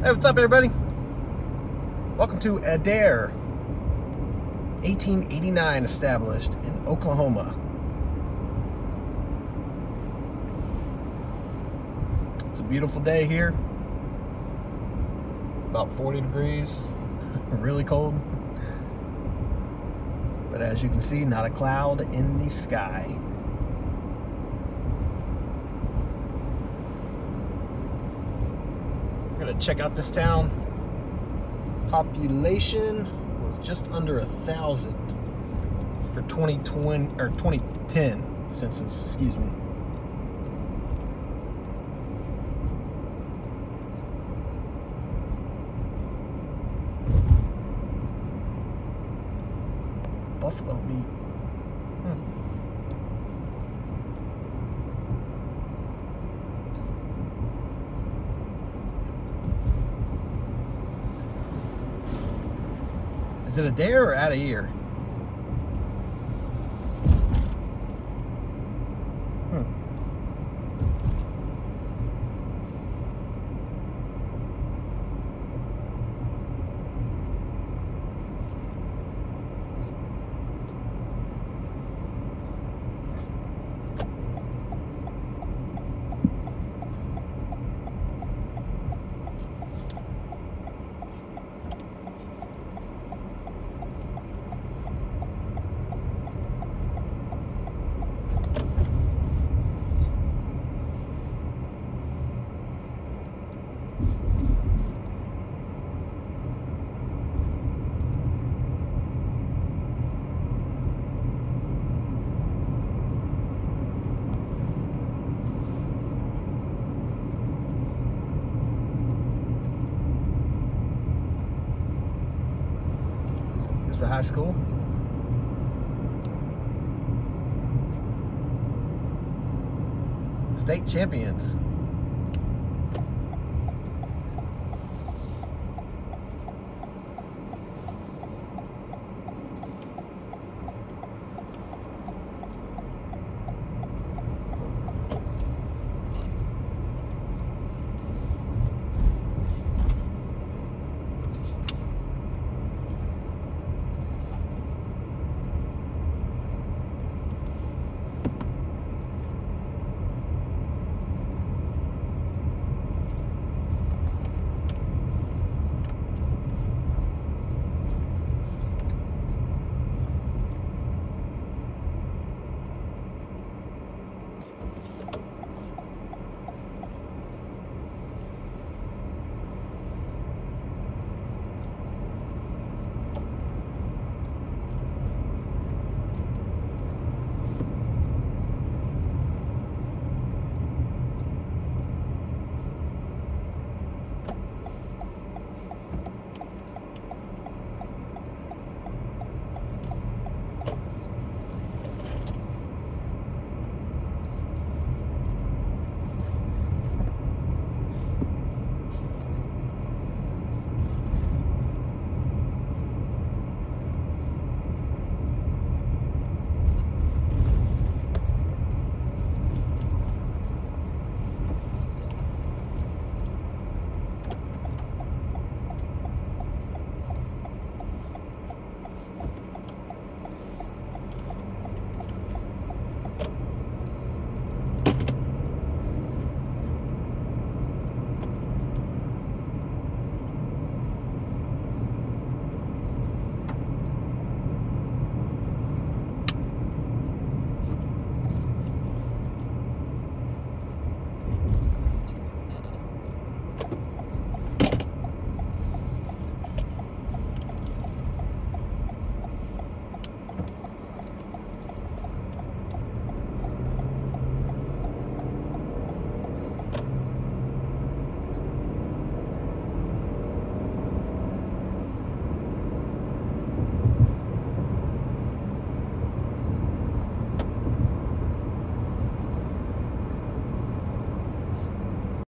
Hey, what's up, everybody? Welcome to Adair, 1889 established in Oklahoma. It's a beautiful day here. About 40 degrees, really cold. But as you can see, not a cloud in the sky. We're gonna check out this town. Population was just under 1,000 for 2020 or 2010 census, excuse me. Buffalo meat. Is it Adair or Adair? Here's the high school. State champions.